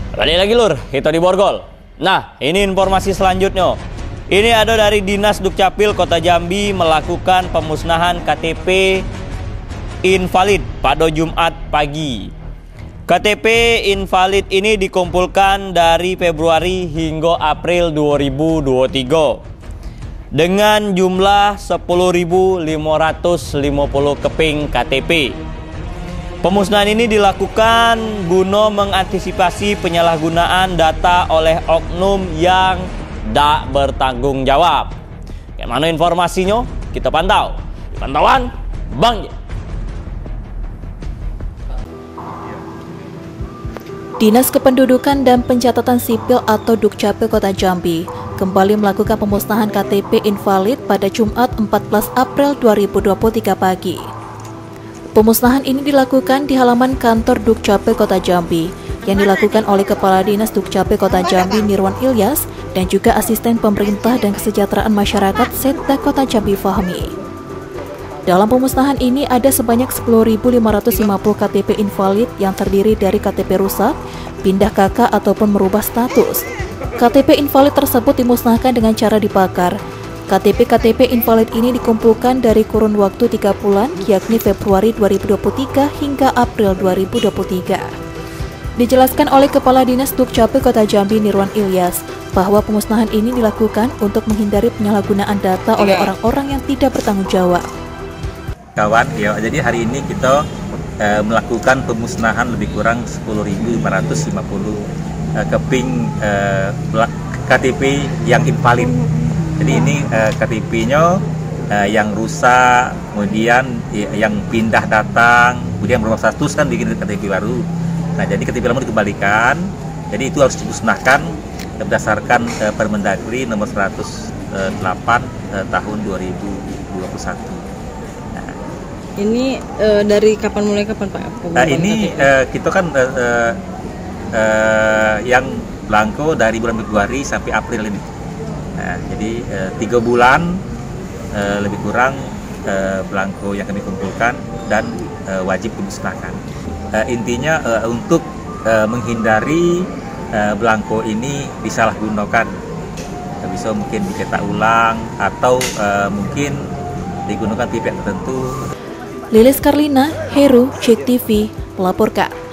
Balik lagi lur, kita di Borgol. Nah, ini informasi selanjutnya. Ini ada dari Dinas Dukcapil Kota Jambi melakukan pemusnahan KTP invalid pada Jumat pagi. KTP invalid ini dikumpulkan dari Februari hingga April 2023 dengan jumlah 10.550 keping KTP. Pemusnahan ini dilakukan guna mengantisipasi penyalahgunaan data oleh oknum yang tak bertanggung jawab. Bagaimana informasinya? Kita pantau. Pantauan Bang J. Dinas Kependudukan dan Pencatatan Sipil atau Dukcapil Kota Jambi kembali melakukan pemusnahan KTP invalid pada Jumat 14 April 2023 pagi. Pemusnahan ini dilakukan di halaman kantor Dukcapil Kota Jambi yang dilakukan oleh Kepala Dinas Dukcapil Kota Jambi Nirwan Ilyas dan juga Asisten Pemerintah dan Kesejahteraan Masyarakat Setda Kota Jambi Fahmi. Dalam pemusnahan ini ada sebanyak 10.550 KTP invalid yang terdiri dari KTP rusak, pindah KK ataupun merubah status. KTP invalid tersebut dimusnahkan dengan cara dibakar. KTP invalid ini dikumpulkan dari kurun waktu 3 bulan, yakni Februari 2023 hingga April 2023. Dijelaskan oleh Kepala Dinas Dukcapil Kota Jambi Nirwan Ilyas bahwa pemusnahan ini dilakukan untuk menghindari penyalahgunaan data oleh orang-orang yang tidak bertanggung jawab. Kawan, ya, jadi hari ini kita melakukan pemusnahan lebih kurang 10.550 keping KTP yang invalid. Jadi ini KTP-nya yang rusak, kemudian yang pindah datang, kemudian berubah status kan bikin KTP baru. Nah, jadi KTP lama dikembalikan. Jadi itu harus dimusnahkan berdasarkan Permendagri nomor 108 tahun 2021. Ini dari kapan mulai kapan Pak? Ini kita kan yang blanko dari bulan Februari sampai April ini. Nah, jadi 3 bulan lebih kurang blanko yang kami kumpulkan dan wajib dimusnahkan. Intinya untuk menghindari blanko ini disalahgunakan, bisa mungkin dicetak ulang atau mungkin digunakan pihak tertentu. Lilis Karlina, Heru, Cek TV, melaporkan.